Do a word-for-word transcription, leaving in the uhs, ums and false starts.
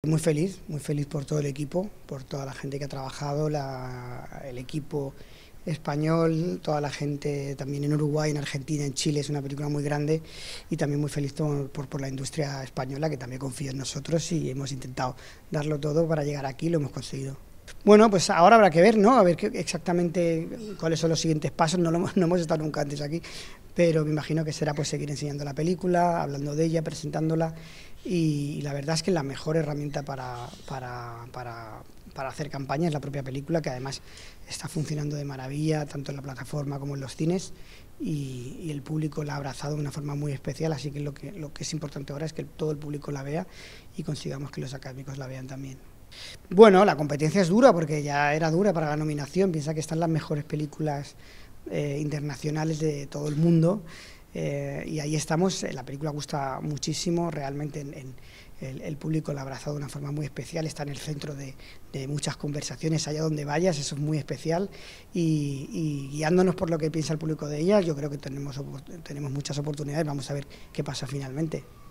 Muy feliz, muy feliz por todo el equipo, por toda la gente que ha trabajado, la, el equipo español, toda la gente también en Uruguay, en Argentina, en Chile. Es una película muy grande y también muy feliz por, por, por la industria española, que también confía en nosotros y hemos intentado darlo todo para llegar aquí y lo hemos conseguido. Bueno, pues ahora habrá que ver, ¿no? A ver qué, exactamente cuáles son los siguientes pasos. No, lo, no hemos estado nunca antes aquí, pero me imagino que será pues seguir enseñando la película, hablando de ella, presentándola, y, y la verdad es que la mejor herramienta para, para, para, para hacer campaña es la propia película, que además está funcionando de maravilla, tanto en la plataforma como en los cines, y, y el público la ha abrazado de una forma muy especial, así que lo que, lo que es importante ahora es que todo el público la vea y consigamos que los académicos la vean también. Bueno, la competencia es dura porque ya era dura para la nominación. Piensa que están las mejores películas eh, internacionales de todo el mundo eh, y ahí estamos. La película gusta muchísimo, realmente en, en, el, el público la ha abrazado de una forma muy especial, está en el centro de, de muchas conversaciones allá donde vayas, eso es muy especial, y, y guiándonos por lo que piensa el público de ella, yo creo que tenemos, tenemos muchas oportunidades. Vamos a ver qué pasa finalmente.